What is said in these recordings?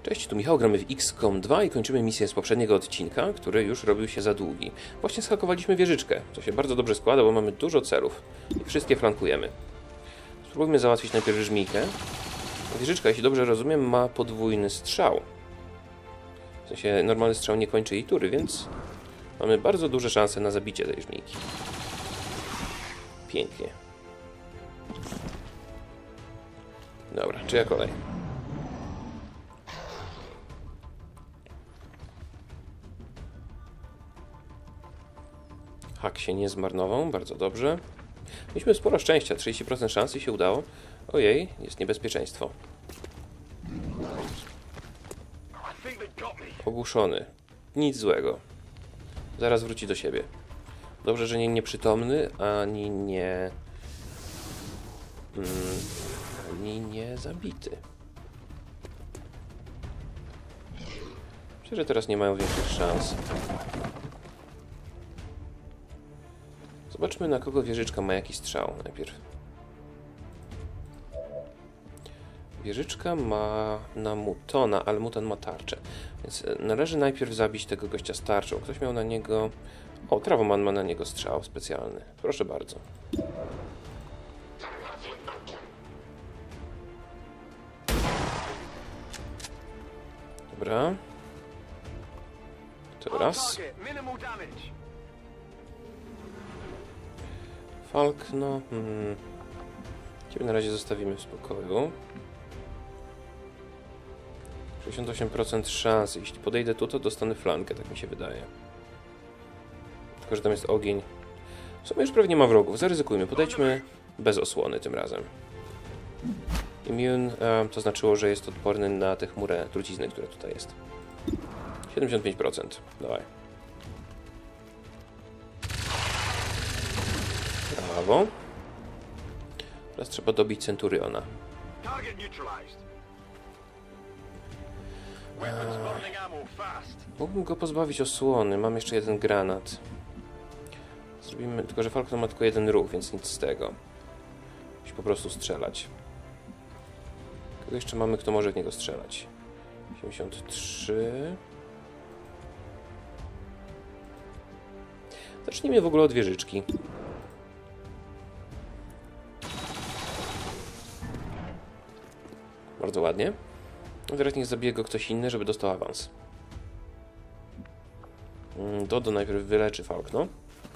Cześć, tu Michał, gramy w XCOM 2 i kończymy misję z poprzedniego odcinka, który już robił się za długi. Właśnie zhakowaliśmy wieżyczkę, co się bardzo dobrze składa, bo mamy dużo celów i wszystkie flankujemy. Spróbujmy załatwić najpierw żmijkę. Wieżyczka, jeśli dobrze rozumiem, ma podwójny strzał. W sensie normalny strzał nie kończy jej tury, więc mamy bardzo duże szanse na zabicie tej żmijki. Pięknie. Dobra, czyja kolej? Hak się nie zmarnował, bardzo dobrze. Mieliśmy sporo szczęścia, 30% szansy się udało. Ojej, jest niebezpieczeństwo. Ogłuszony. Nic złego. Zaraz wróci do siebie. Dobrze, że nie nieprzytomny, ani nie... ani nie zabity. Myślę, że teraz nie mają większych szans. Zobaczmy, na kogo wieżyczka ma jakiś strzał najpierw. Wieżyczka ma na Mutona, ale Muton ma tarczę. Więc należy najpierw zabić tego gościa z tarczą. Ktoś miał na niego... O, Trawoman ma na niego strzał specjalny. Proszę bardzo. Dobra. To raz. Falk, no... Ciebie na razie zostawimy w spokoju. 68% szans. Jeśli podejdę tu, to dostanę flankę, tak mi się wydaje. Tylko, że tam jest ogień. W sumie już prawie nie ma wrogów. Zaryzykujmy. Podejdźmy bez osłony tym razem. Immune to znaczyło, że jest odporny na tę chmurę trucizny, która tutaj jest. 75%. Dawaj. Brawo. Teraz trzeba dobić Centuriona. Mógłbym go pozbawić osłony. Mam jeszcze jeden granat. Zrobimy... Tylko, że Falcon ma tylko jeden ruch, więc nic z tego. Musi po prostu strzelać. Kogo jeszcze mamy, kto może w niego strzelać? 83... Zacznijmy w ogóle od wieżyczki. Bardzo ładnie. Teraz niech zabije go ktoś inny, żeby dostał awans. Dodo najpierw wyleczy Falkno.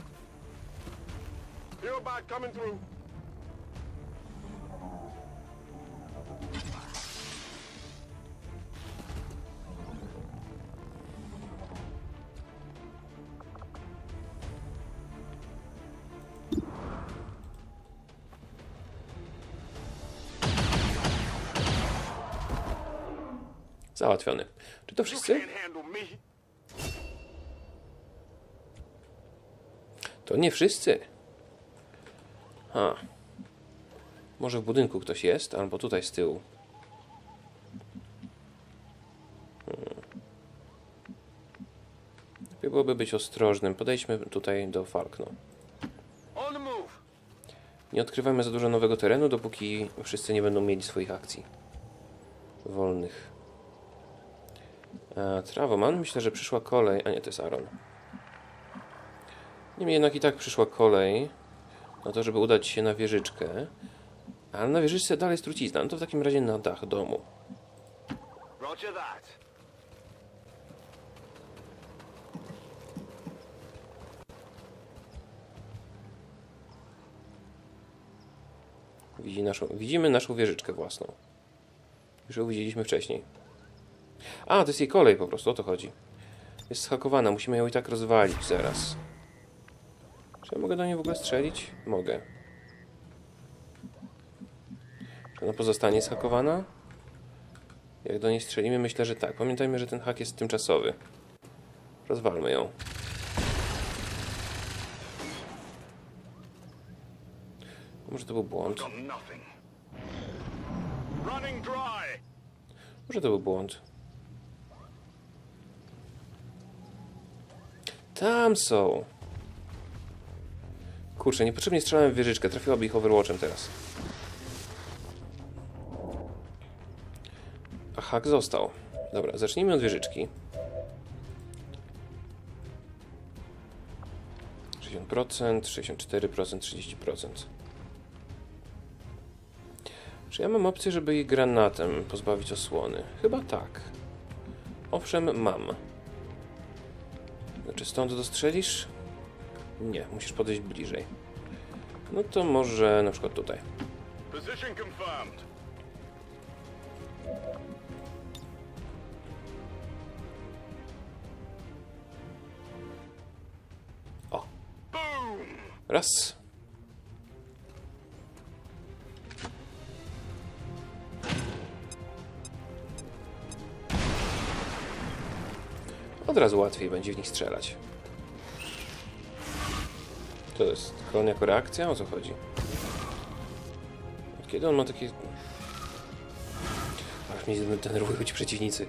Załatwiony. Czy to wszyscy? To nie wszyscy. Może w budynku ktoś jest, albo tutaj z tyłu. Lepiej byłoby być ostrożnym. Podejdźmy tutaj do Falkno. Nie odkrywajmy za dużo nowego terenu, dopóki wszyscy nie będą mieli swoich akcji wolnych. Trawoman, myślę, że przyszła kolej... A nie, to jest Aaron. Niemniej jednak i tak przyszła kolej na to, żeby udać się na wieżyczkę. Ale na wieżyczce dalej jest trucizna. No to w takim razie na dach domu. Widzimy naszą wieżyczkę własną. Już ją widzieliśmy wcześniej. A, to jest jej kolej po prostu, o to chodzi. Jest zhakowana, musimy ją i tak rozwalić zaraz. Czy ja mogę do niej w ogóle strzelić? Mogę. Czy ona pozostanie zhakowana? Jak do niej strzelimy? Myślę, że tak. Pamiętajmy, że ten hak jest tymczasowy. Rozwalmy ją. Może to był błąd. Może to był błąd. Tam są. Kurczę, niepotrzebnie strzelałem w wieżyczkę. Trafiłaby ich Overwatchem teraz. A hak został. Dobra, zacznijmy od wieżyczki. 60%, 64%, 30%. Czy ja mam opcję, żeby jej granatem pozbawić osłony? Chyba tak. Owszem, mam. Czy stąd dostrzelisz? Nie, musisz podejść bliżej. No to może na przykład tutaj. O. Raz. Od razu łatwiej będzie w nich strzelać. To jest klon jako reakcja? O co chodzi? Od kiedy on ma takie... Ach, mnie denerwują ci przeciwnicy.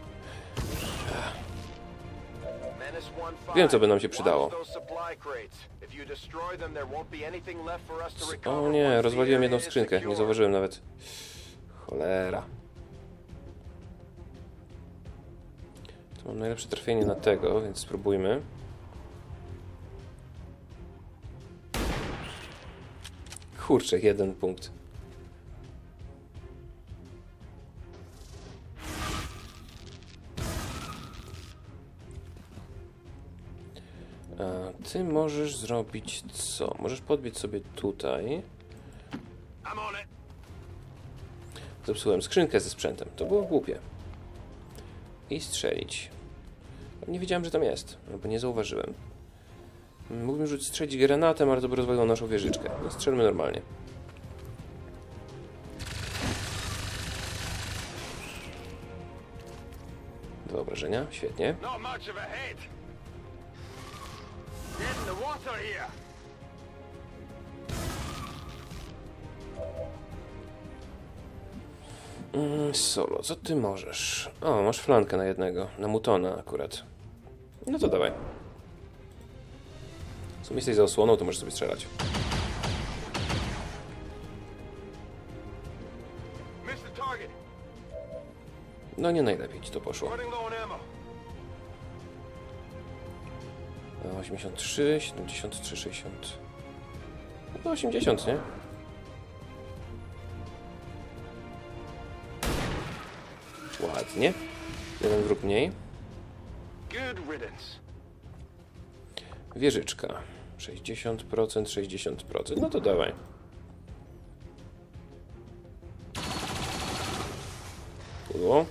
Wiem, co by nam się przydało. O nie, rozwaliłem jedną skrzynkę. Nie zauważyłem nawet. Cholera. To mam najlepsze trafienie na tego, więc spróbujmy. Kurczę, 1 punkt. A ty możesz zrobić co? Możesz podbiec sobie tutaj. Zepsułem skrzynkę ze sprzętem. To było głupie. I strzelić. Nie wiedziałem, że tam jest, bo nie zauważyłem. Mógłbym strzelić granatem, ale to by rozwaliło naszą wieżyczkę. No, strzelmy normalnie. Do obrażenia, świetnie. Solo, co ty możesz? O, masz flankę na jednego, na Mutona akurat. No to dawaj. W sumie jesteś za osłoną, to możesz sobie strzelać. No nie najlepiej ci to poszło. 83, 73, 60. No 80, nie? Ładnie. Jeden wróg mniej. Wieżyczka. 60%, 60%. No to dawaj. Pudło.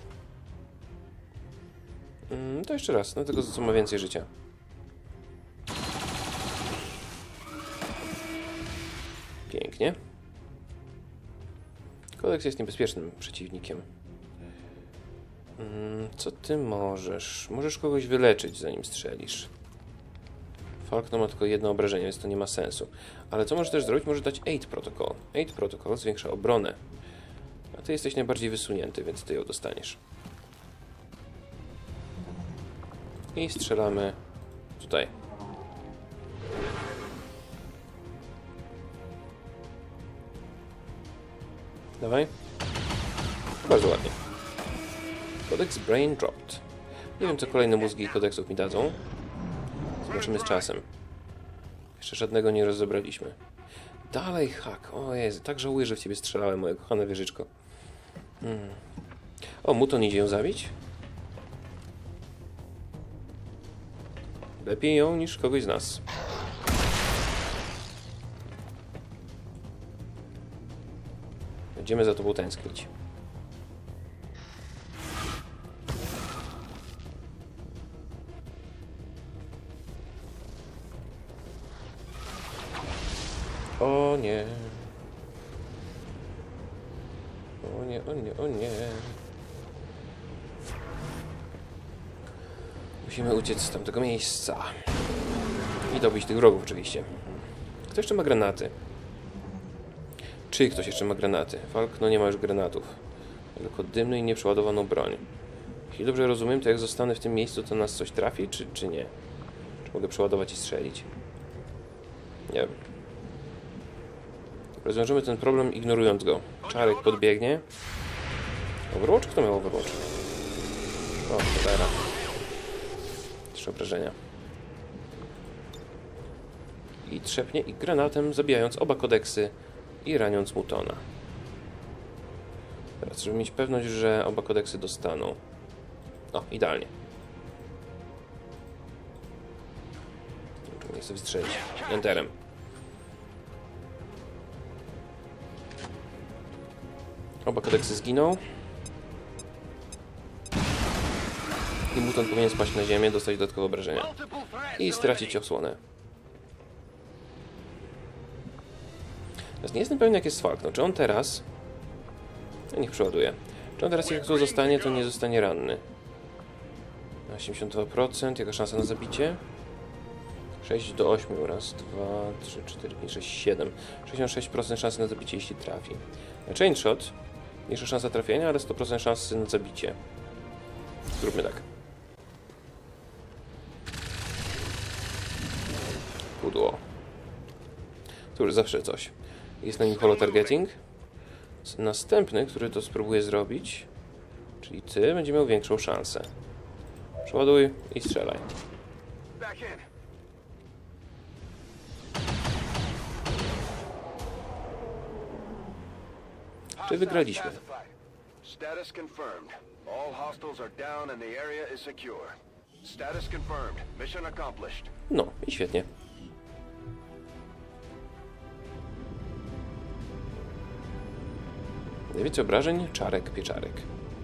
To jeszcze raz, na tego co ma więcej życia. Pięknie. Kodeks jest niebezpiecznym przeciwnikiem. Co ty możesz? Możesz kogoś wyleczyć, zanim strzelisz. Falcon ma tylko jedno obrażenie, więc to nie ma sensu. Ale co możesz też zrobić? Możesz dać Aid Protocol. Aid Protocol zwiększa obronę. A ty jesteś najbardziej wysunięty, więc ty ją dostaniesz. I strzelamy tutaj. Dawaj. Bardzo ładnie. Kodeks Brain Dropped. Nie wiem, co kolejne mózgi kodeksów mi dadzą. Zobaczymy z czasem. Jeszcze żadnego nie rozebraliśmy. Dalej hak. O Jezu, tak żałuję, że w ciebie strzelałem, moja kochana wieżyczko. O, Muton idzie ją zabić? Lepiej ją niż kogoś z nas. Będziemy za tobą tęsknić. O nie. O nie, o nie, o nie. Musimy uciec z tamtego miejsca. I dobić tych wrogów oczywiście. Kto jeszcze ma granaty? Czy ktoś jeszcze ma granaty? Falk, no nie ma już granatów. Tylko dymny i nieprzeładowaną broń. Jeśli dobrze rozumiem, to jak zostanę w tym miejscu, to nas coś trafi, czy nie? Czy mogę przeładować i strzelić? Nie wiem. Rozwiążemy ten problem ignorując go. Czarek podbiegnie. Overwatch? Kto miał Overwatch? O, cholera. 3 obrażenia. I trzepnie i granatem, zabijając oba kodeksy i raniąc Mutona. Teraz, żeby mieć pewność, że oba kodeksy dostaną. O, idealnie. Nie chcę wystrzelić. Enterem. Oba kodeksy zginą. I Muton powinien spaść na ziemię, dostać dodatkowe obrażenia. I stracić osłonę. Teraz nie jestem pewien, jak jest Falcon. Czy on teraz... No, niech przeładuje. Czy on teraz, jak tu zostanie, to nie zostanie ranny. 82%. Jaka szansa na zabicie? 6 do 8. Raz, 2, 3, 4, 5, 6, 7. 66% szansy na zabicie, jeśli trafi. Chain Shot. Mniejsza szansa trafienia, ale 100% szansy na zabicie. Zróbmy tak. Pudło. Cóż, zawsze coś. Jest na nim holo-targeting. Następny, który to spróbuje zrobić, czyli ty, będzie miał większą szansę. Przeładuj i strzelaj. Czy wygraliśmy? Status confirmed. All hostiles are down and the area is secure. Status confirmed. Mission accomplished. No i świetnie. Najwięcej obrażeń, czarek, pieczarek.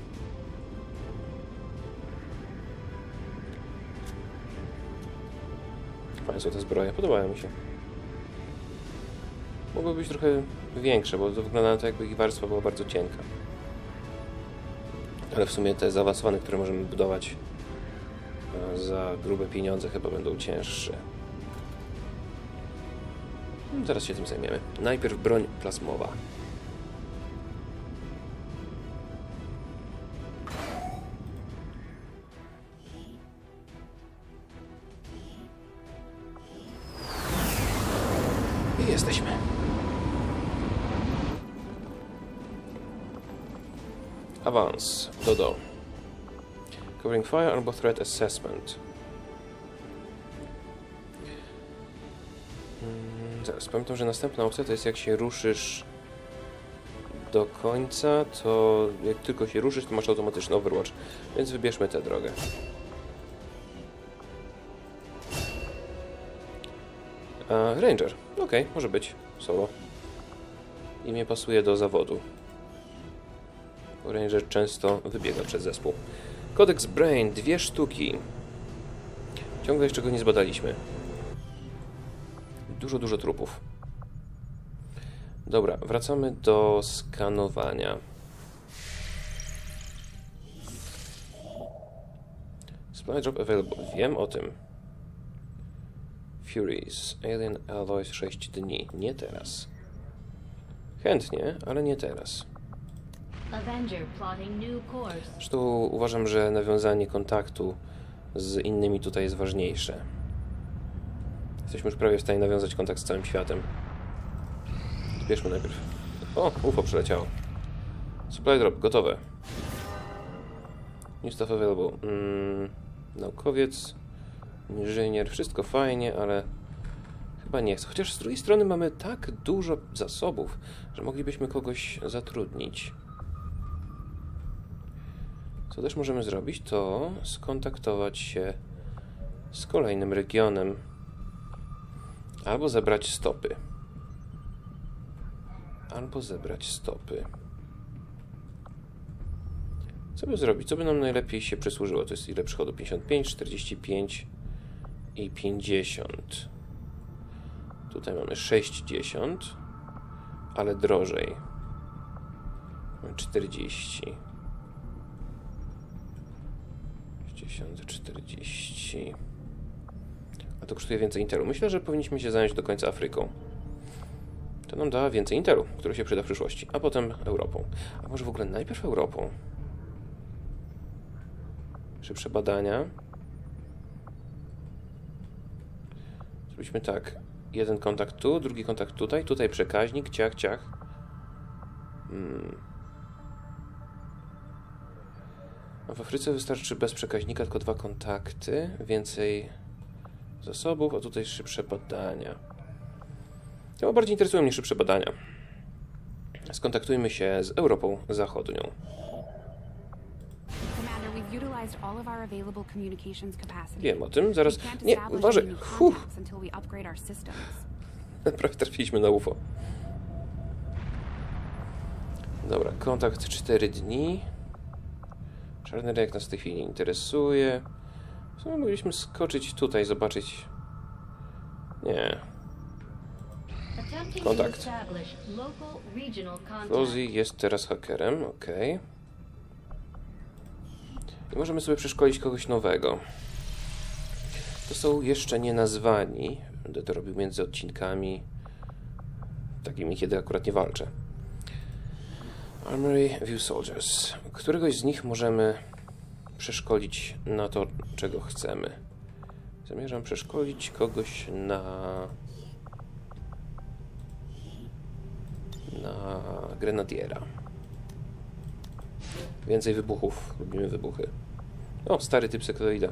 Fajne są te zbroje, podobają mi się. Mogły być trochę większe, bo to wygląda na to, jakby ich warstwa była bardzo cienka. Ale w sumie te zaawansowane, które możemy budować za grube pieniądze, chyba będą cięższe. Zaraz się tym zajmiemy. Najpierw broń plazmowa. I jesteśmy. Awans. Dodo. Covering fire albo threat assessment. Zaraz, pamiętam, że następna opcja to jest, jak się ruszysz do końca, to jak tylko się ruszysz, to masz automatyczny Overwatch. Więc wybierzmy tę drogę. Ranger. Okej, może być. Solo. Imię pasuje do zawodu. Ranger często wybiega przed zespół. Codex Brain, 2 sztuki. Ciągle jeszcze go nie zbadaliśmy. Dużo trupów. Dobra, wracamy do skanowania. Supply drop available. Wiem o tym. Furies. Alien Alloys 6 dni. Nie teraz. Chętnie, ale nie teraz. Zresztą uważam, że nawiązanie kontaktu z innymi tutaj jest ważniejsze. Jesteśmy już prawie w stanie nawiązać kontakt z całym światem. Zbierzmy najpierw. O, UFO przyleciało. Supply drop, gotowe. New stuff available. Naukowiec, inżynier, wszystko fajnie, ale chyba nie chcę. Chociaż z drugiej strony mamy tak dużo zasobów, że moglibyśmy kogoś zatrudnić. Co też możemy zrobić, to skontaktować się z kolejnym regionem. Albo zebrać stopy. Co by zrobić? Co by nam najlepiej się przysłużyło? To jest ile przychodu? 55, 45 i 50. Tutaj mamy 60, ale drożej. 40. 60, 40. A to kosztuje więcej interu. Myślę, że powinniśmy się zająć do końca Afryką. To nam da więcej interu, który się przyda w przyszłości. A potem Europą. A może w ogóle najpierw Europą? Szybsze badania. Zrobiliśmy tak. Jeden kontakt tu, drugi kontakt tutaj. Tutaj przekaźnik, ciach, ciach. A w Afryce wystarczy bez przekaźnika tylko 2 kontakty, więcej zasobów, a tutaj szybsze badania. Chyba bardziej interesują mnie szybsze badania. Skontaktujmy się z Europą Zachodnią. Commander, we've utilized all of our available communications capacity. Wiem o tym, zaraz... We can't Nie, establish uważaj! any new Huh. contacts until we upgrade our systems. Prawie trafiliśmy na UFO. Dobra, kontakt 4 dni. Czarny rejek nas w tej chwili nie interesuje. W sumie mogliśmy skoczyć tutaj, zobaczyć... Nie. Kontakt. Rosie jest teraz hakerem, okej. I możemy sobie przeszkolić kogoś nowego. To są jeszcze nie nazwani. Będę to robił między odcinkami takimi, kiedy akurat nie walczę. Armory View Soldiers. Któregoś z nich możemy przeszkolić na to, czego chcemy. Zamierzam przeszkolić kogoś na grenadiera. Więcej wybuchów. Lubimy wybuchy. O, stary typ sektoida.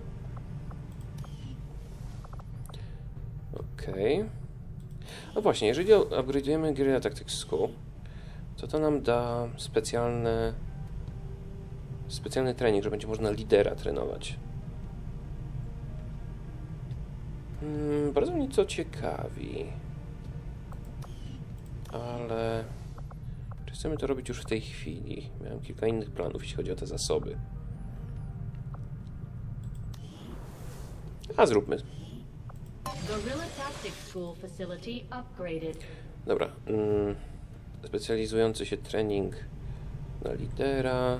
Okej. No właśnie, jeżeli upgrade'ujemy Guerrilla Tactics School, to nam da specjalny trening, że będzie można lidera trenować. Bardzo mnie to ciekawi. Ale czy chcemy to robić już w tej chwili? Miałem kilka innych planów, jeśli chodzi o te zasoby. A zróbmy. Guerrilla Tactics School facility upgraded. Dobra. Specjalizujący się trening na lidera.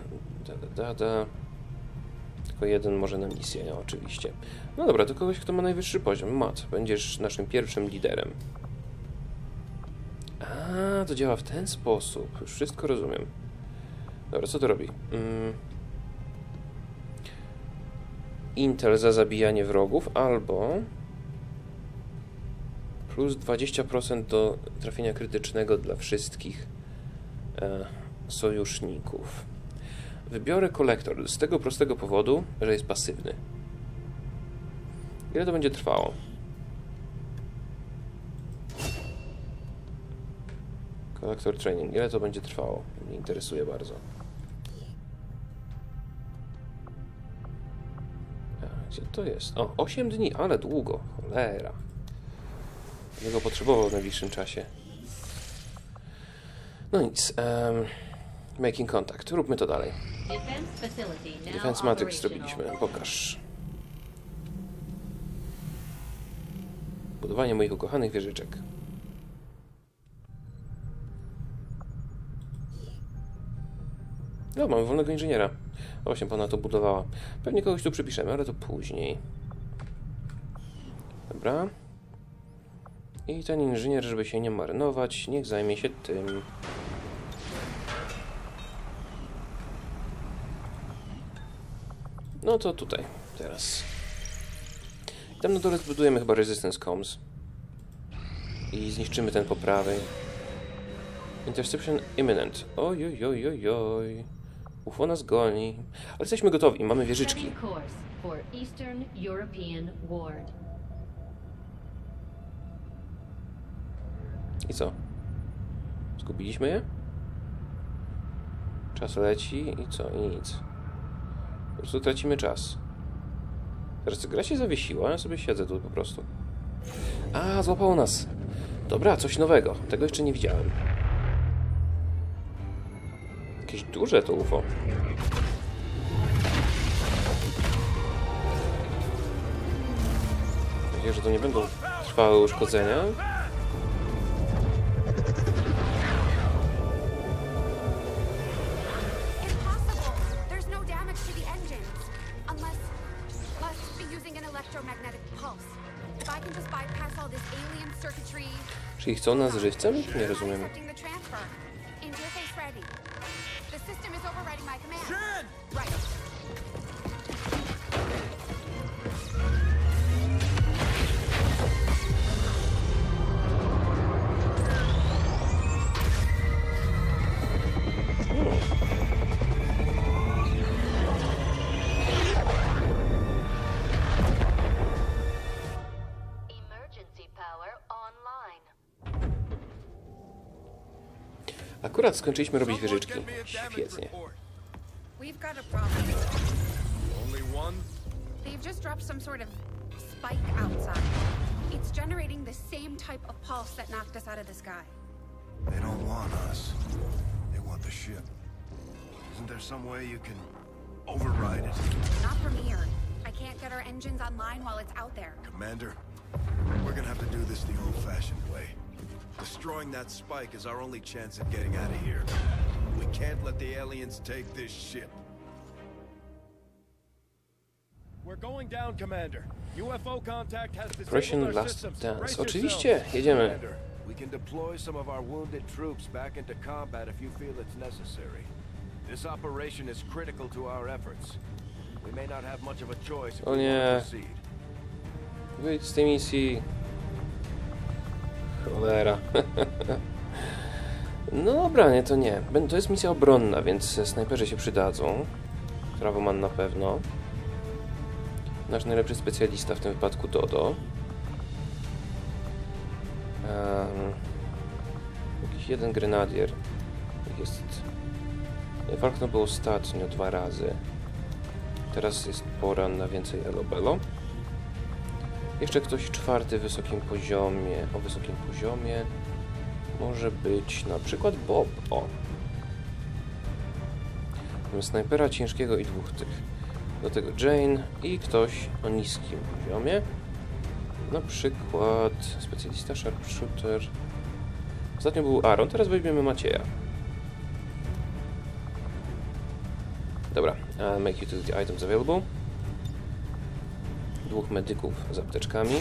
Tylko jeden może na misję, ja, oczywiście. No dobra, to kogoś, kto ma najwyższy poziom. Matt, będziesz naszym pierwszym liderem. A, to działa w ten sposób. Już wszystko rozumiem. Dobra, co to robi? Intel za zabijanie wrogów, albo plus 20% do trafienia krytycznego dla wszystkich sojuszników. Wybiorę kolektor z tego prostego powodu, że jest pasywny. Ile to będzie trwało? Kolektor training. Ile to będzie trwało? Mnie interesuje bardzo. A, gdzie to jest? O, 8 dni, ale długo. Cholera. Będę go potrzebował w najbliższym czasie. No nic. Making contact. Róbmy to dalej. Defense Matrix zrobiliśmy. Pokaż. Budowanie moich ukochanych wieżyczek. No, mamy wolnego inżyniera. Właśnie pana to budowała. Pewnie kogoś tu przypiszemy, ale to później. Dobra. I ten inżynier, żeby się nie marnować, niech zajmie się tym. No to tutaj, teraz. Tam na dole zbudujemy chyba Resistance Comms. I zniszczymy ten po prawej. Interception imminent. Oj, oj, oj, oj, oj. UFO nas goni. Ale jesteśmy gotowi, mamy wieżyczki. I co? Zgubiliśmy je? Czas leci i co? I nic. Po prostu tracimy czas. Teraz gra się zawiesiła, ja sobie siedzę tu po prostu. A, złapało nas. Dobra, coś nowego. Tego jeszcze nie widziałem. Jakieś duże to UFO. Mam nadzieję, że to nie będą trwałe uszkodzenia. Czyli chcą nas żywcem? Nie rozumiem. Akurat skończyliśmy robić wieżyczki. Świetnie. We've got a problem. Only one? They've just dropped some sort of spike outside. It's generating the same type of pulse that knocked us out of the sky. They don't want us. They want the ship. Isn't there some way you can override it? Not from here. I can't get our engines online while it's out there. Commander, we're gonna have to do this the old-fashioned way. Destroying that spike is our only chance at getting out of here. We can't let the aliens take this ship. We're going down, Commander. UFO contact has Operation disabled our Last systems. Dance. Brace Oczywiście, yourselves. jedziemy. Commander, we can deploy some of our wounded troops back into combat if you feel it's necessary. This operation is critical to our efforts. We may not have much of a choice if O we nie. want to proceed. Wyjdź z tej misji. Cholera. No dobra, nie, to nie. To jest misja obronna, więc snajperzy się przydadzą. Trawoman na pewno. Nasz najlepszy specjalista w tym wypadku Dodo. Jakiś jeden grenadier. Jest... Falcon był ostatnio 2 razy. Teraz jest pora na więcej Elobelo. Jeszcze ktoś 4. wysokim poziomie. O wysokim poziomie może być na przykład Bob. O! Mamy snajpera ciężkiego i 2 tych. Do tego Jane i ktoś o niskim poziomie. Na przykład specjalista sharpshooter. Ostatnio był Aaron, teraz weźmiemy Macieja. Dobra, make utility items available. 2 medyków z apteczkami.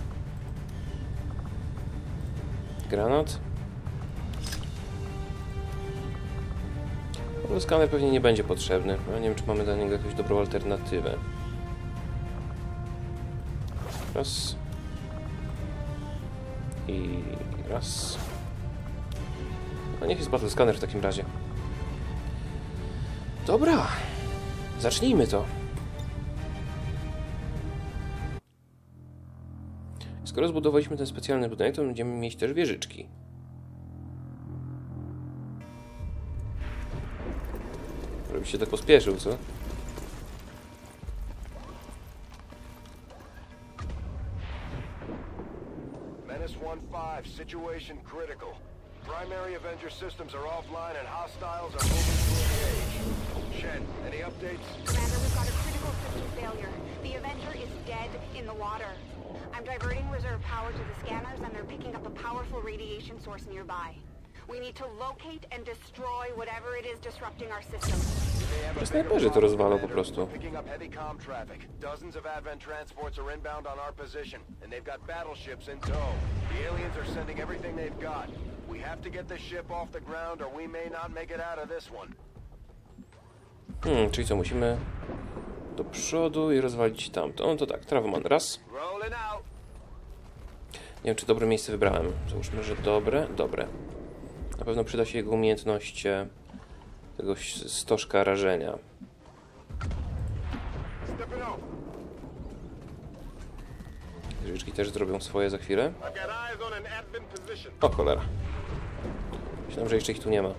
Granat. Skaner pewnie nie będzie potrzebny. Ja nie wiem, czy mamy dla niego jakąś dobrą alternatywę. Raz. I raz. No niech jest battle scanner w takim razie. Dobra. Zacznijmy to. Skoro zbudowaliśmy ten specjalny budynek, to będziemy mieć też wieżyczki. Żebyś się tak pospieszył, co? Menace 1-5, situation critical. Primary Avenger systems are offline and hostiles are moving to engage. Shen, any updates? Commander, we've got a critical system failure. The Avenger is dead in the water. I'm diverting reserve power to the scanners and they're picking up a powerful radiation source nearby. We need to locate and destroy whatever it is disrupting our system. Snajperzy to rozwalą po prostu. Picking up heavy comm traffic. Dozens of Advent transports are inbound on our position, and they've got battleships in tow. The aliens are sending everything they've got. We have to get the ship off the ground, or we may not make it out of this one. Czyli co, musimy do przodu i rozwalić tamto. No to tak, Trawoman raz. Rolling out. Nie wiem, czy dobre miejsce wybrałem. Załóżmy, że dobre. Dobre. Na pewno przyda się jego umiejętność tego stożka rażenia. Stepping off. Wieżyczki też zrobią swoje za chwilę. I've got eyes on an Advent position. O cholera. Myślałem, że jeszcze ich tu nie ma.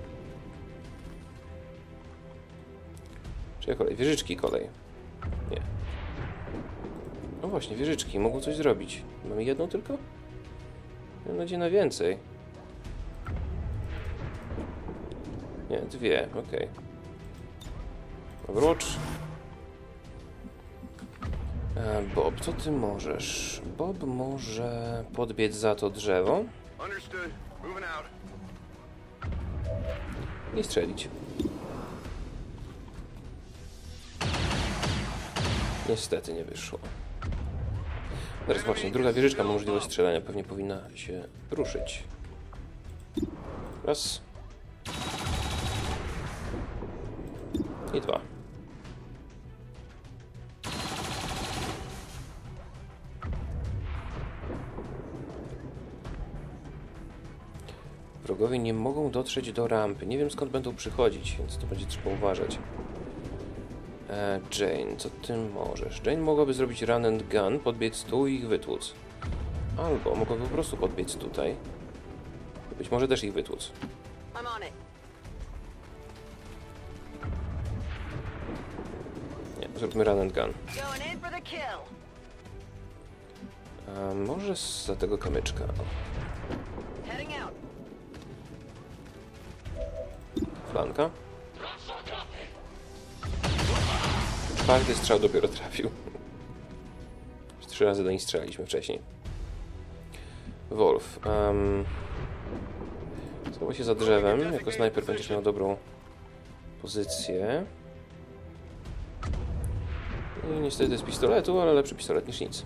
Czyja kolej? Wieżyczki kolej. Nie. No właśnie, wieżyczki. Mogą coś zrobić. Mamy jedną tylko? Mam nadzieję na więcej. Nie, 2. Okej. Overwatch. Bob, co ty możesz? Bob może podbiec za to drzewo Understood. Moving out. i strzelić. Niestety nie wyszło. Teraz właśnie, druga wieżyczka ma możliwość strzelania. Pewnie powinna się ruszyć. Raz. I 2. Wrogowie nie mogą dotrzeć do rampy. Nie wiem, skąd będą przychodzić, więc to będzie trzeba uważać. Jane, co ty możesz? Jane mogłaby zrobić run and gun, podbiec tu i ich wytłuc. Albo mogłaby po prostu podbiec tutaj. Być może też ich wytłuc. I'm on it. Zróbmy run and gun. Going in for the kill. A może za tego kamyczka. Heading out. Flanka. 4. strzał dopiero trafił. 3 razy do nich strzelaliśmy wcześniej. Wolf. Schowaj się za drzewem. Jako snajper będziesz miał dobrą pozycję. I niestety z pistoletu, ale lepszy pistolet niż nic.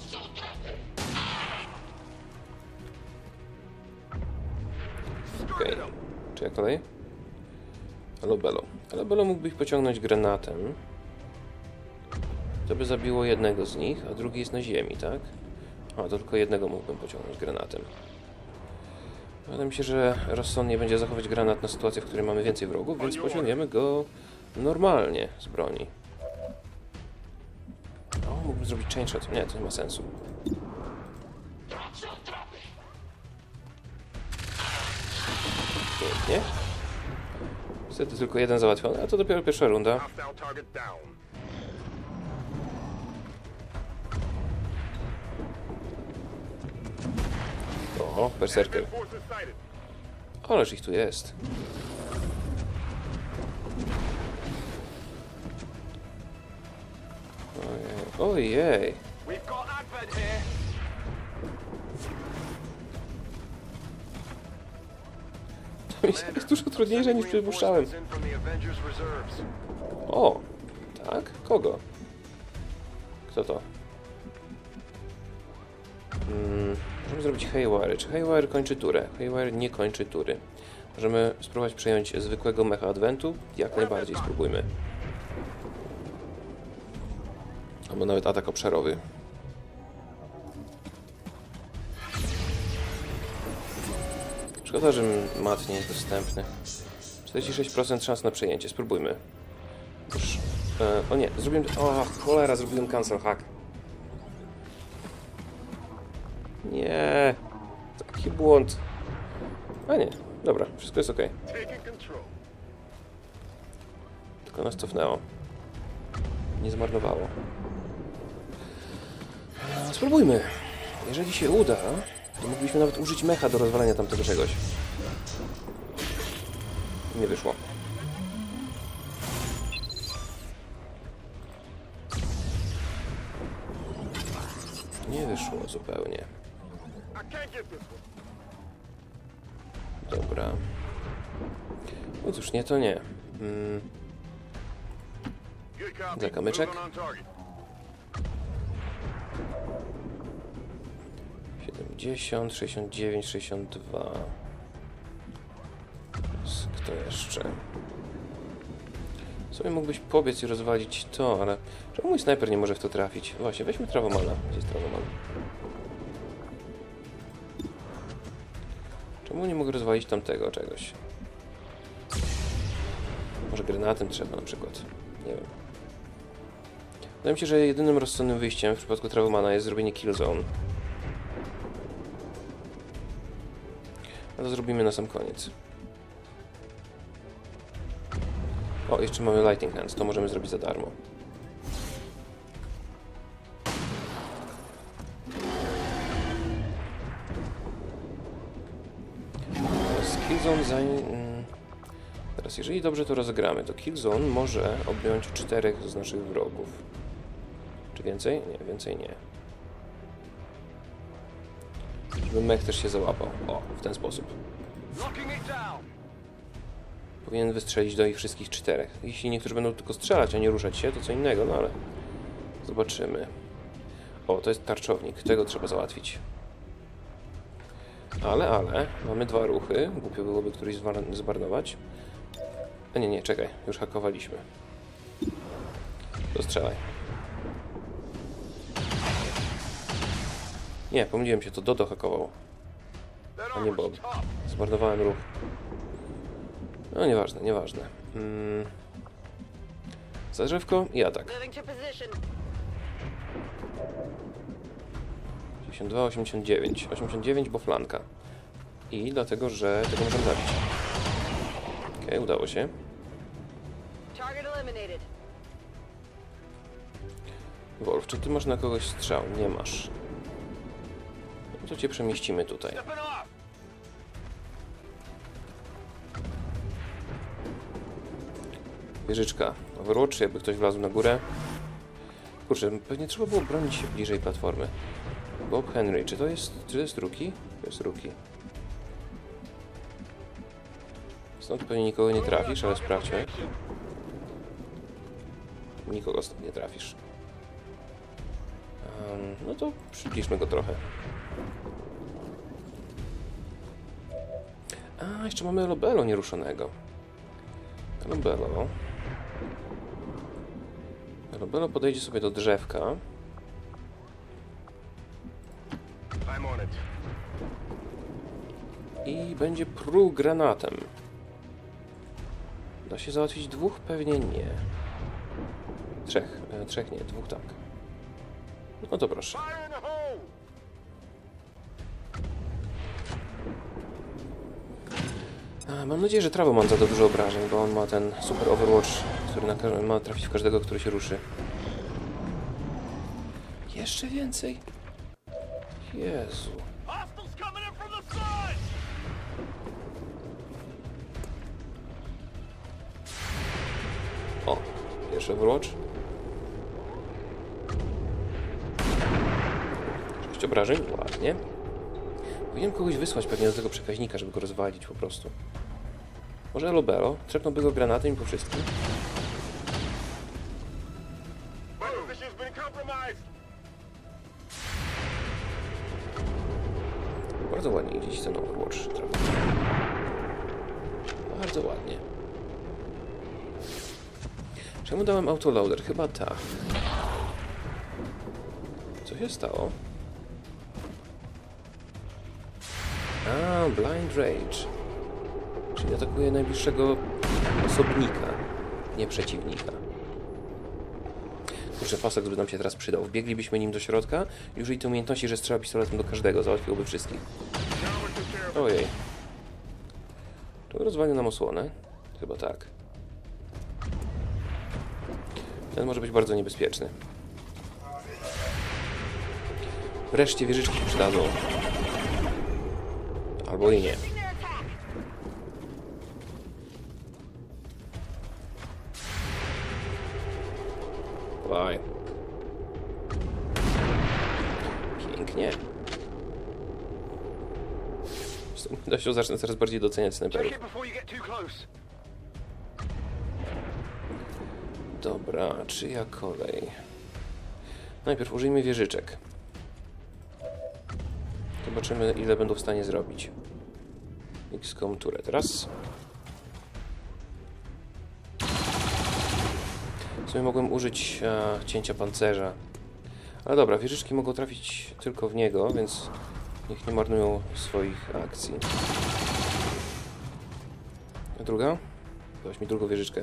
Okej. Czyja kolej? Alobello. Alobello mógłby ich pociągnąć granatem. To by zabiło jednego z nich, a drugi jest na ziemi, tak? A, to tylko jednego mógłbym pociągnąć granatem. Wydaje mi się, że rozsądnie będzie zachować granat na sytuację, w której mamy więcej wrogów, więc pociągniemy go normalnie z broni. O, mógłbym zrobić chain shot. Nie, to nie ma sensu. Pięknie. Niestety tylko jeden załatwiony, a to dopiero pierwsza runda. Hostile target down. O, berserker. Forces sighted. Ależ ich tu jest. Ojej. Ojej. We've got Advent here. To jest dużo trudniejsze niż przypuszczałem. Reinforcements in from the Avengers reserves. O, tak? Kogo? Kto to? Możemy zrobić Haywire. Czy Haywire kończy turę? Haywire nie kończy tury. Możemy spróbować przejąć zwykłego mecha Adventu? Jak najbardziej, spróbujmy. Albo nawet atak obszarowy. Szkoda, że mat nie jest dostępny. 46% szans na przejęcie. Spróbujmy. Już, o nie, zrobiłem... O, cholera, zrobiłem cancel hack. Nie, taki błąd. A nie, dobra, wszystko jest ok. Taking control. Tylko nas cofnęło. Nie zmarnowało. Spróbujmy. Jeżeli się uda, to mogliśmy nawet użyć mecha do rozwalenia tamtego czegoś. Nie wyszło. Nie wyszło zupełnie. I can't get this one. Dobra. No cóż, nie to nie. Good copy. Za kamyczek. Moving on target. 70, 69, 62. Kto jeszcze? Sobie mógłbyś pobiec i rozwalić to, ale czemu mój snajper nie może w to trafić? Właśnie, weźmy Trawomana. Gdzie jest Trawoman? Czemu nie mogę rozwalić tamtego czegoś? Może granatem trzeba na przykład. Nie wiem. Wydaje mi się, że jedynym rozsądnym wyjściem w przypadku Trawomana jest zrobienie killzone. A to zrobimy na sam koniec. O, jeszcze mamy Lighting Hands, to możemy zrobić za darmo. Killzone Teraz, jeżeli dobrze to rozegramy, to Killzone może objąć 4 z naszych wrogów. Czy więcej? Nie, więcej nie. Żeby mech też się załapał. O, w ten sposób. Locking it down. Powinien wystrzelić do ich wszystkich 4. Jeśli niektórzy będą tylko strzelać, a nie ruszać się, to co innego, no ale zobaczymy. O, to jest tarczownik. Tego trzeba załatwić. Ale, mamy 2 ruchy. Głupio byłoby któryś zmarnować. A nie, czekaj. Już hakowaliśmy. To strzelaj. Nie, pomyliłem się. To Dodo hakował, That a nie armor's Bob. tough. Zmarnowałem ruch. No, nieważne. Za drzewko i atak. Moving to position. 82, 89. 89, bo flanka. I dlatego, że tego możemy zabić. Okej, udało się. Target eliminated. Wolf, czy ty masz na kogoś strzał? Nie masz. No to cię przemieścimy tutaj. Stepping off! Wieżyczka. Overwatch, jakby ktoś wlazł na górę. Kurczę, pewnie trzeba było bronić się bliżej platformy. Bob Henry, czy to jest Rookie? To jest Rookie. Stąd pewnie nikogo nie trafisz, ale sprawdźmy. Nikogo stąd nie trafisz. No to przybliżmy go trochę. A, jeszcze mamy Lobelo nieruszonego. Lobelo podejdzie sobie do drzewka. I'm on it. I będzie pruł granatem. Da się załatwić dwóch? Pewnie nie. Trzech nie, dwóch tak. No to proszę. Fire in the hole! Mam nadzieję, że Travoman zada dużo obrażeń, bo on ma ten super Overwatch, który ma trafić w każdego, który się ruszy. Jeszcze więcej? Jezu. Hostiles coming in from the side! O, pierwszy Overwatch. 6 obrażeń, ładnie. Powinienem kogoś wysłać pewnie do tego przekaźnika, żeby go rozwalić po prostu. Może Lobelo? Trzepnąłby go granatem i po wszystkim. My position's been compromised! Bardzo ładnie idzie ci ten Overwatch. Bardzo ładnie. Czemu dałem autoloader? Chyba tak. Co się stało? A, Blind Rage. Czyli atakuje najbliższego osobnika, nie przeciwnika. Kurczę, Fasek by nam się teraz przydał. Wbieglibyśmy nim do środka i użyli tej umiejętności, że strzela pistoletem do każdego. Załatwiłoby wszystkich. Ojej. Czy rozwalił nam osłonę? Chyba tak. Ten może być bardzo niebezpieczny. Wreszcie wieżyczki się przydadzą. Albo i nie. Bye. Pięknie. Dość zacznę coraz bardziej doceniać snajperów. Check it before you get too close. Dobra, czyja kolej? Najpierw użyjmy wieżyczek. Zobaczymy, ile będą w stanie zrobić. XCOM turret. Raz. W sumie mogłem użyć cięcia pancerza. Ale dobra, wieżyczki mogą trafić tylko w niego, więc niech nie marnują swoich akcji. A druga? Weź mi drugą wieżyczkę.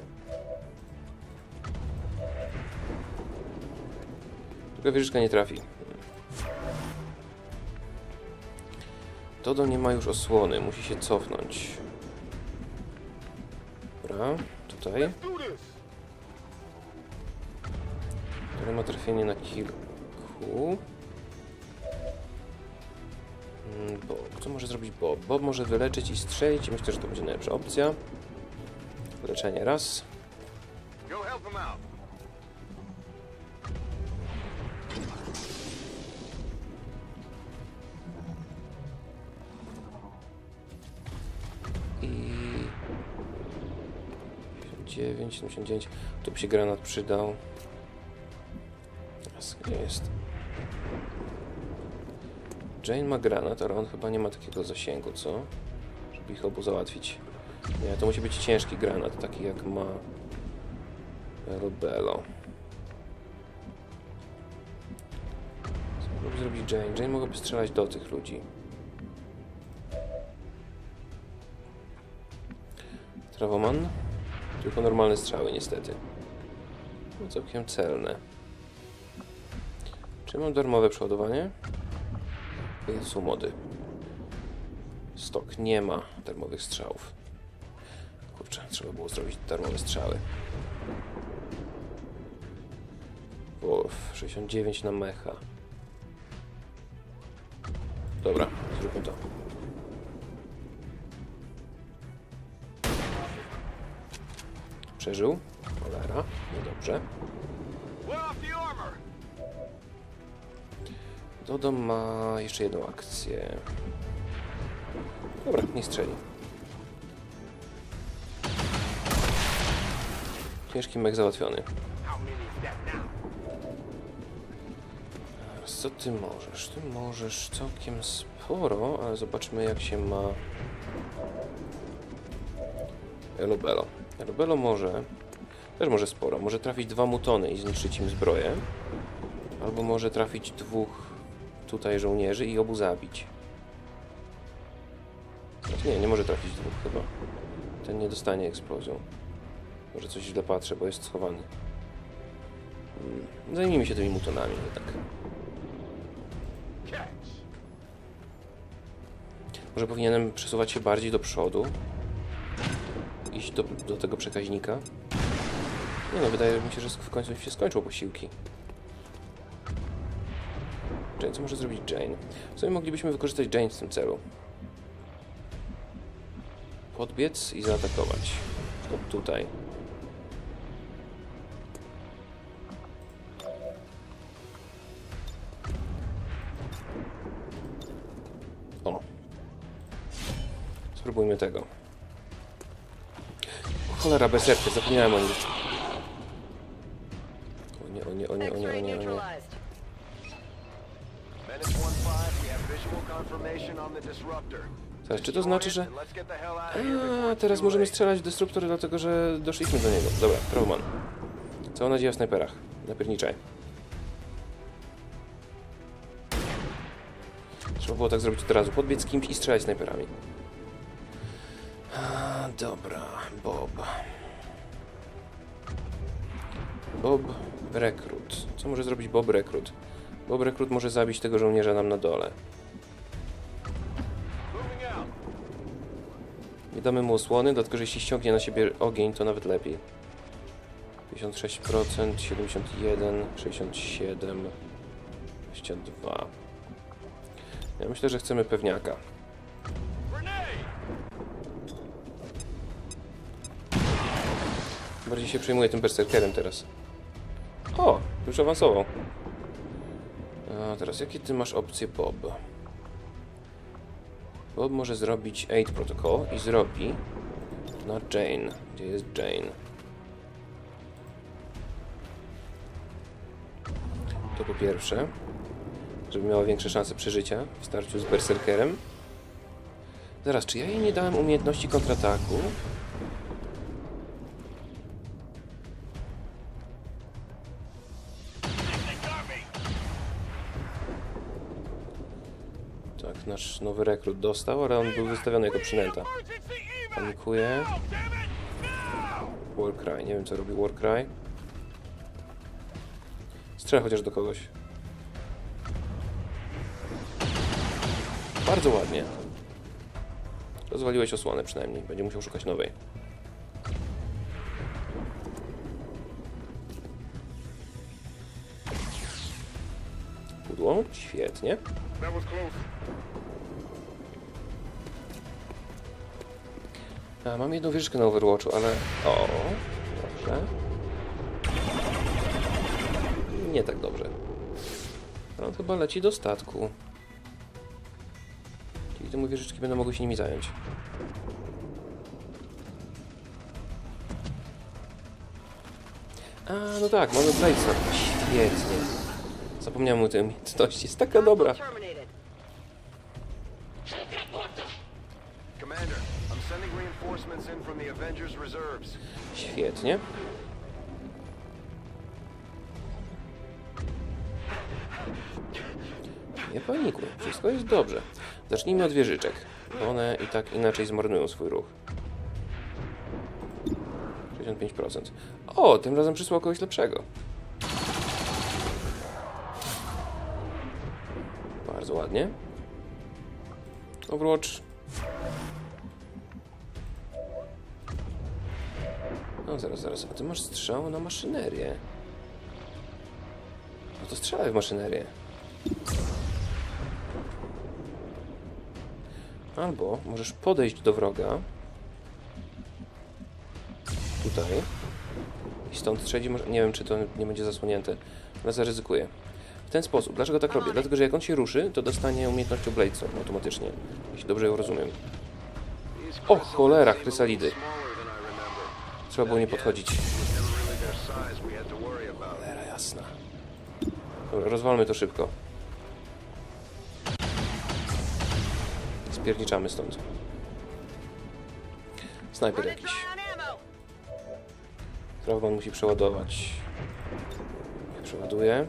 Druga wieżyczka nie trafi. Dodo nie ma już osłony, musi się cofnąć. Dobra, tutaj. Który ma trafienie na kilku. Bob. Co może zrobić Bob? Bob może wyleczyć i strzelić i myślę, że to będzie najlepsza opcja. Leczenie raz. Go help him out. I 79, 79. Tu by się granat przydał. Teraz gdzie jest? Jane ma granat, ale on chyba nie ma takiego zasięgu, co? Żeby ich obu załatwić. Nie, to musi być ciężki granat, taki jak ma Lobelo. Co mogłoby zrobić Jane? Jane mogłaby strzelać do tych ludzi. Travoman? Tylko normalne strzały, niestety. No całkiem celne. Czy mam darmowe przeładowanie? Są mody. Stok nie ma darmowych strzałów. Kurczę, trzeba było zrobić darmowe strzały. Wolf, 69 na mecha. Dobra, zróbmy to. Przeżył. Cholera, niedobrze. Dodo ma jeszcze jedną akcję. Dobra, nie strzeli. Ciężki mech załatwiony. Co ty możesz? Ty możesz całkiem sporo, ale zobaczmy jak się ma Elobelo. Elobelo też może sporo. Może trafić 2 mutony i zniszczyć im zbroję. Albo może trafić 2 tutaj żołnierzy i obu zabić. Znaczy nie może trafić 2 chyba. Ten nie dostanie eksplozją. Może coś źle patrzę, bo jest schowany. Zajmijmy się tymi mutonami jednak. Może powinienem przesuwać się bardziej do przodu. Iść do tego przekaźnika. Nie no, wydaje mi się, że w końcu się skończą posiłki. Jane, co może zrobić Jane? W sumie moglibyśmy wykorzystać Jane w tym celu. Podbiec i zaatakować. Tylko tutaj. O. Spróbujmy tego. Cholera, berserker, zapomniałem o nim. O nie. Zaraz, czy to znaczy, że... teraz możemy strzelać w destruktor, dlatego że doszliśmy do niego. Dobra, Crowman. Cała nadzieja w snajperach. Napierniczaj. Trzeba było tak zrobić od razu. Podbiec z kimś i strzelać snajperami. Dobra, Bob. Bob Rekrut. Co może zrobić Bob Rekrut? Bob Rekrut może zabić tego żołnierza nam na dole. Nie damy mu osłony, dlatego że jeśli ściągnie na siebie ogień, to nawet lepiej. 56%, 71, 67, 22. Ja myślę, że chcemy pewniaka. Bardziej się przejmuję tym berserkerem teraz. O! Już awansował. A teraz jakie ty masz opcje, Bob? Bob może zrobić Aid Protocol i zrobi na Jane. Gdzie jest Jane? To po pierwsze, żeby miała większe szanse przeżycia w starciu z berserkerem. Zaraz, czy ja jej nie dałem umiejętności kontrataku? Tak, nasz nowy rekrut dostał, ale on był wystawiony jako przynęta. Panikuje. Warcry, nie wiem co robi Warcry. Strzel chociaż do kogoś. Bardzo ładnie. Rozwaliłeś osłonę przynajmniej. Będzie musiał szukać nowej. Pudło? Świetnie. A, mam jedną wieżyczkę na Overwatchu, ale... O, dobrze. Nie tak dobrze. Ale on chyba leci do statku. Czyli te moje wieżyczki będą mogły się nimi zająć. A, no tak, mamy Bladesa. Świetnie. Zapomniałem o tej umiejętności. Jest taka dobra. Świetnie. Nie panikuj, wszystko jest dobrze. Zacznijmy od wieżyczek, bo one i tak inaczej zmarnują swój ruch. 65%. O, tym razem przysłał kogoś lepszego. Bardzo ładnie. Overwatch. No zaraz. A ty masz strzał na maszynerię. No to strzelaj w maszynerię. Albo możesz podejść do wroga. Tutaj. I stąd strzelić. Nie wiem, czy to nie będzie zasłonięte, ale zaryzykuję. W ten sposób. Dlaczego tak robię? Dlatego, że jak on się ruszy, to dostanie umiejętnością Bladestorm automatycznie. Jeśli dobrze ją rozumiem. O cholera, chrysalidy. Trzeba było nie podchodzić. Cholera jasna. Dobra, rozwalmy to szybko. Spierniczamy stąd. Snajper jakiś. Trawman musi przeładować. Niech przeładuje.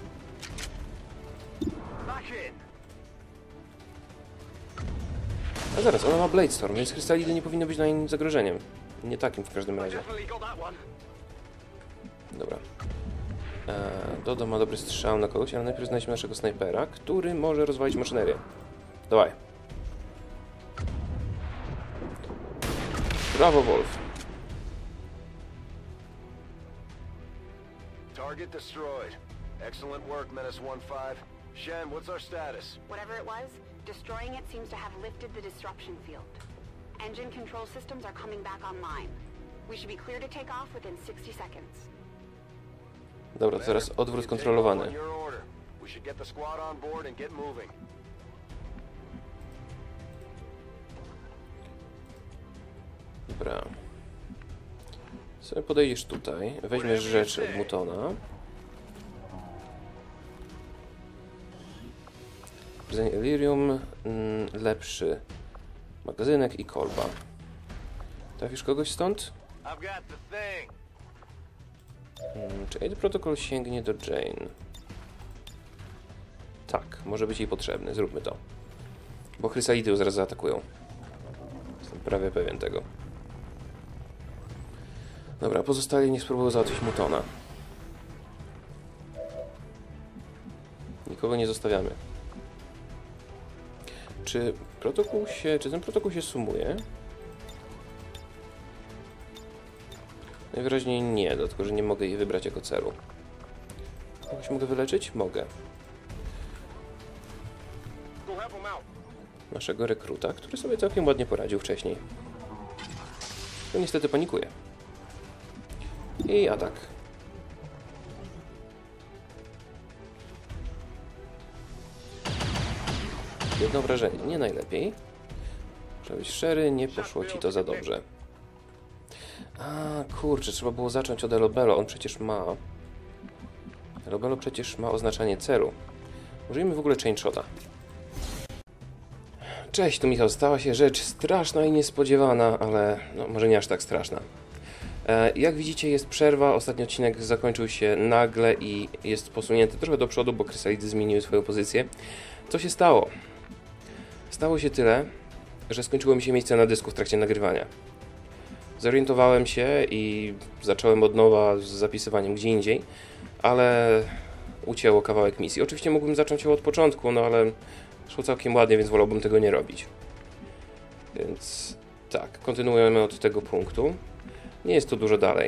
A zaraz, ona ma Bladestorm, więc krystalidy nie powinny być dla nim zagrożeniem. Nie takim w każdym razie. Dobra. Dodo ma dobry strzał na kogoś, ale najpierw znajdźmy naszego snajpera, który może rozwalić maszynerię. Dawaj. Brawo, Wolf. Target destroyed. Excellent work, Menace 1-5. Shen, what's our status? Whatever it was, destroying it seems to have lifted the disruption field. Engine control systems are coming back online. We should be clear to take off within 60 seconds. Dobra, to teraz odwrót kontrolowany. On your order. We should get the squad on board and get moving. Dobra. Sobie podejdziesz tutaj, weźmiesz rzeczy od Mutona. Rdzeń Elirium, lepszy magazynek i kolba. Trafisz kogoś stąd? I've got the thing. Czy Aid Protocol sięgnie do Jane? Tak, może być jej potrzebny, zróbmy to. Bo chrysalidy ją zaraz zaatakują. Jestem prawie pewien tego. Dobra, pozostali niech spróbują załatwić Mutona. Nikogo nie zostawiamy. Czy ten protokół się sumuje? Najwyraźniej nie, dlatego że nie mogę jej wybrać jako celu. Kogoś mogę wyleczyć? Mogę. Naszego rekruta, który sobie całkiem ładnie poradził wcześniej. To niestety panikuje. I atak. Jedno wrażenie, nie najlepiej. Żeby być szczery, nie poszło ci to za dobrze. A, kurczę, trzeba było zacząć od Elobelo. On przecież ma... Elobelo przecież ma oznaczanie celu. Użyjmy w ogóle Chain Shota. Cześć, tu Michał. Stała się rzecz straszna i niespodziewana, ale no, może nie aż tak straszna. Jak widzicie, jest przerwa. Ostatni odcinek zakończył się nagle i jest posunięty trochę do przodu, bo krysalidy zmieniły swoją pozycję. Co się stało? Stało się tyle, że skończyło mi się miejsce na dysku w trakcie nagrywania. Zorientowałem się i zacząłem od nowa z zapisywaniem gdzie indziej, ale ucięło kawałek misji. Oczywiście mógłbym zacząć ją od początku, no ale szło całkiem ładnie, więc wolałbym tego nie robić. Więc tak, kontynuujemy od tego punktu. Nie jest to dużo dalej.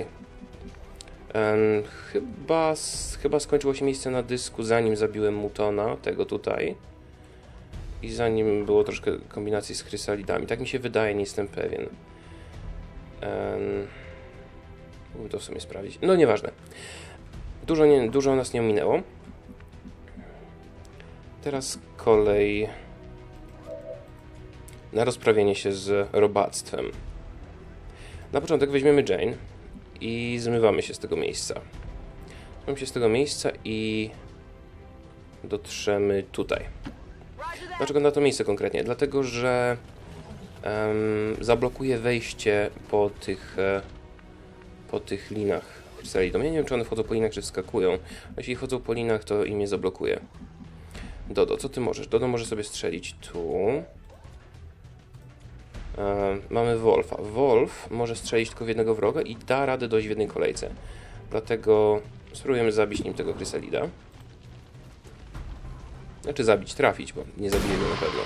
Chyba skończyło się miejsce na dysku, zanim zabiłem Mutona, tego tutaj. I zanim było troszkę kombinacji z chrysalidami. Tak mi się wydaje, nie jestem pewien. Mógłbym to w sumie sprawdzić. No nieważne. Dużo nas nie ominęło. Teraz kolej na rozprawienie się z robactwem. Na początek weźmiemy Jane i zmywamy się z tego miejsca. Zmywamy się z tego miejsca i dotrzemy tutaj. Dlaczego na to miejsce konkretnie? Dlatego, że zablokuje wejście po tych linach chrysalidom. Ja nie wiem, czy one wchodzą po linach, czy wskakują. A jeśli chodzą po linach, to im je zablokuje. Dodo, co ty możesz? Dodo może sobie strzelić tu. Mamy Wolfa. Wolf może strzelić tylko w jednego wroga i da radę dojść w jednej kolejce. Dlatego spróbujemy zabić nim tego chrysalida. Znaczy zabić, trafić, bo nie zabije go na pewno.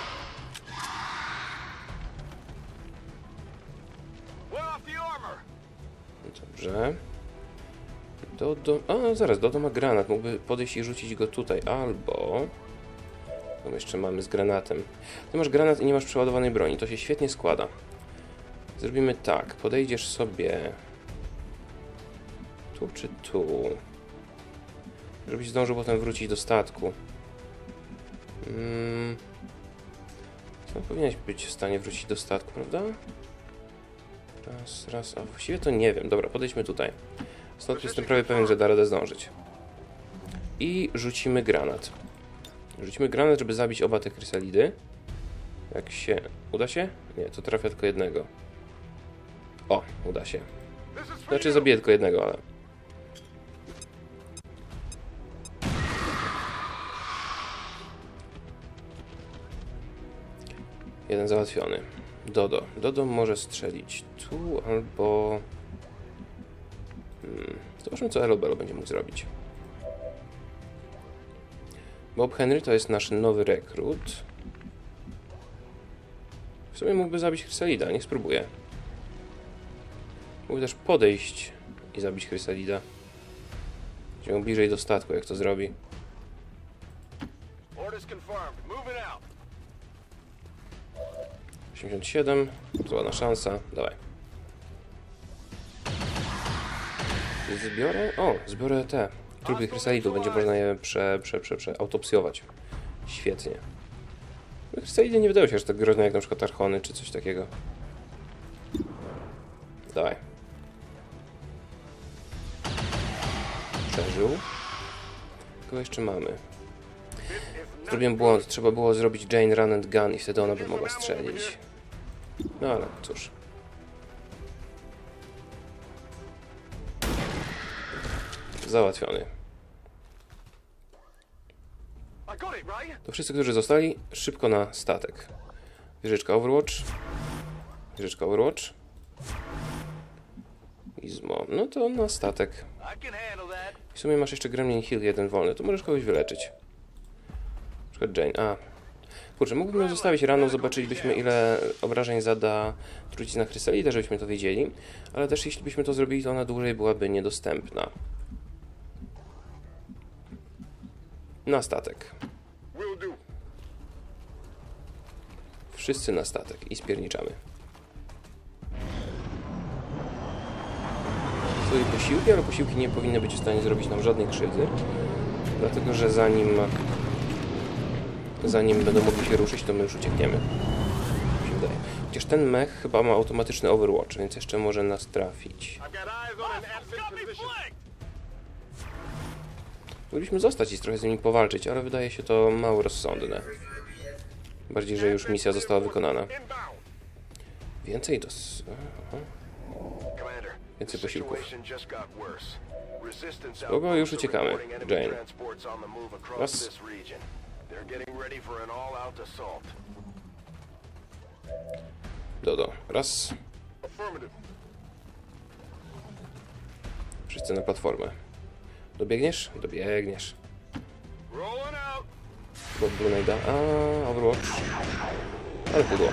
Dobrze. Zaraz, Dodo ma granat. Mógłby podejść i rzucić go tutaj. Albo... Co jeszcze mamy z granatem? Ty masz granat i nie masz przeładowanej broni. To się świetnie składa. Zrobimy tak. Podejdziesz sobie... Tu czy tu? Żebyś zdążył potem wrócić do statku. To powinieneś być w stanie wrócić do statku, prawda? Raz, a właściwie to nie wiem. Dobra, podejdźmy tutaj. Stąd jestem prawie pewien, że da radę zdążyć. I rzucimy granat. Rzucimy granat, żeby zabić oba te krysalidy. Jak się... Uda się? Nie, to trafia tylko jednego. O, uda się. Znaczy zabiję tylko jednego, ale... Jeden załatwiony. Dodo. Dodo może strzelić tu albo... Zobaczmy, co Elobelo będzie mógł zrobić. Bob Henry to jest nasz nowy rekrut. W sumie mógłby zabić Chrysalida, niech spróbuję. Mógłby też podejść i zabić Chrysalida. Będzie bliżej do statku, jak to zrobi. 87, to ładna szansa, dawaj. Zbiorę? O, zbiorę te trupy Chrysalidów, będzie można je autopsjować. Świetnie. Chrysalidy nie wydają się aż tak groźne jak na przykład Archony czy coś takiego. Dawaj. Przeżył. Kogo jeszcze mamy? Zrobiłem błąd, trzeba było zrobić Jane Run and Gun i wtedy ona by mogła strzelić. No ale cóż. Załatwiony. To wszyscy, którzy zostali, szybko na statek. Wieżyczka Overwatch. Wieżyczka Overwatch. Izmo. No to na statek. W sumie masz jeszcze Gremlin Hill jeden wolny, to możesz kogoś wyleczyć. Na przykład Jane. Kurczę, mógłbym ją zostawić rano, zobaczylibyśmy ile obrażeń zada trucizna Chrysalida, żebyśmy to wiedzieli. Ale też jeśli byśmy to zrobili, to ona dłużej byłaby niedostępna. Na statek. Wszyscy na statek i spierniczamy. Swoje posiłki, ale posiłki nie powinny być w stanie zrobić nam żadnej krzywdy. Dlatego, że zanim będą mogli się ruszyć, to my już uciekniemy. Mi się wydaje. Chociaż ten mech chyba ma automatyczny Overwatch, więc jeszcze może nas trafić. Mogliśmy zostać i trochę z nimi powalczyć, ale wydaje się to mało rozsądne. Bardziej, że już misja została wykonana. Więcej Więcej posiłków. Spoko, już uciekamy. Jane. Raz. Dodo. Raz. Wszyscy na platformę. Dobiegniesz? Dobiegniesz. Bob Brunejda. Overwatch. Ale pudło.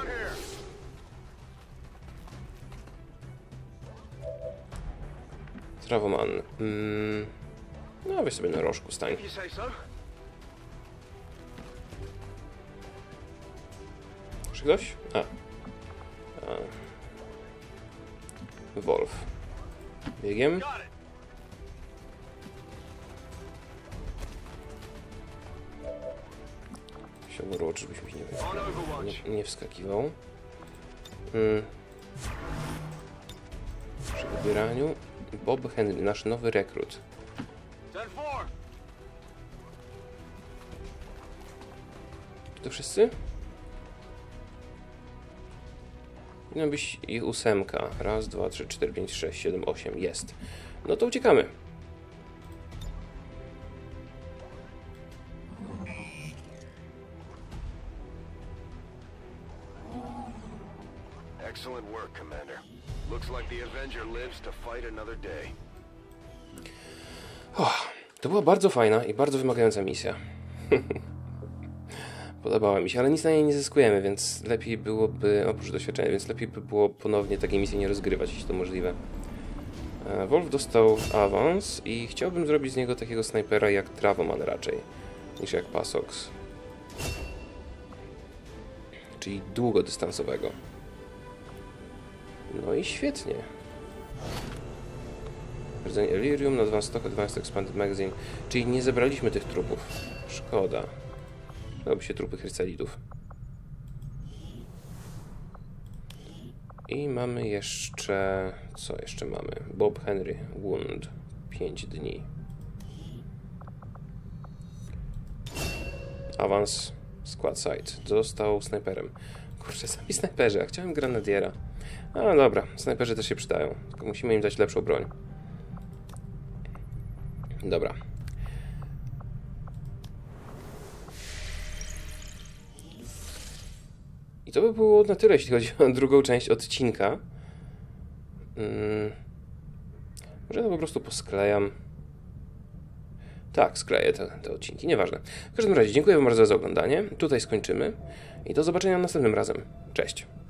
Trawoman. No, weź sobie na rożku, stań. Czy ktoś? Wolf. Biegiem. Overwatch, żebyś mi nie wskakiwał. Przy wybieraniu Bob Henry, nasz nowy rekrut. Czy to wszyscy? Powinno być ich 8. Raz, 2, 3, 4, 5, 6, 7, 8. Jest. No to uciekamy. Excellent work, Commander. Looks like the Avenger lives to fight another day. To była bardzo fajna i bardzo wymagająca misja. Podobała mi się, ale nic na niej nie zyskujemy, więc lepiej byłoby, oprócz doświadczenia, więc lepiej by było ponownie takiej misji nie rozgrywać, jeśli to możliwe. Wolf dostał awans i chciałbym zrobić z niego takiego snajpera jak Travoman raczej, niż jak Passox. Czyli długodystansowego. No i świetnie. Rdzenie Elirium, na Advanced Stock, Advanced Expanded Magazine. Czyli nie zebraliśmy tych trupów. Szkoda. Dałoby się trupy chrysalidów. I mamy jeszcze... Co jeszcze mamy? Bob Henry Wound. 5 dni. Awans. Squad Sight. Został snajperem. Kurczę, sami snajperzy. Ja chciałem granadiera. A dobra, snajperzy też się przydają. Tylko musimy im dać lepszą broń. Dobra. I to by było na tyle, jeśli chodzi o drugą część odcinka. Może to po prostu posklejam. Tak, skleję te odcinki, nieważne. W każdym razie, dziękuję wam bardzo za oglądanie. Tutaj skończymy i do zobaczenia następnym razem. Cześć.